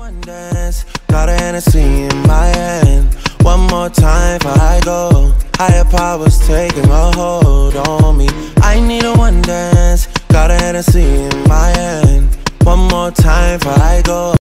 one dance, got a Hennessy in my hand. One more time before I go. Higher powers taking a hold on me. I need a one dance, got a Hennessy in my hand. One more time before I go.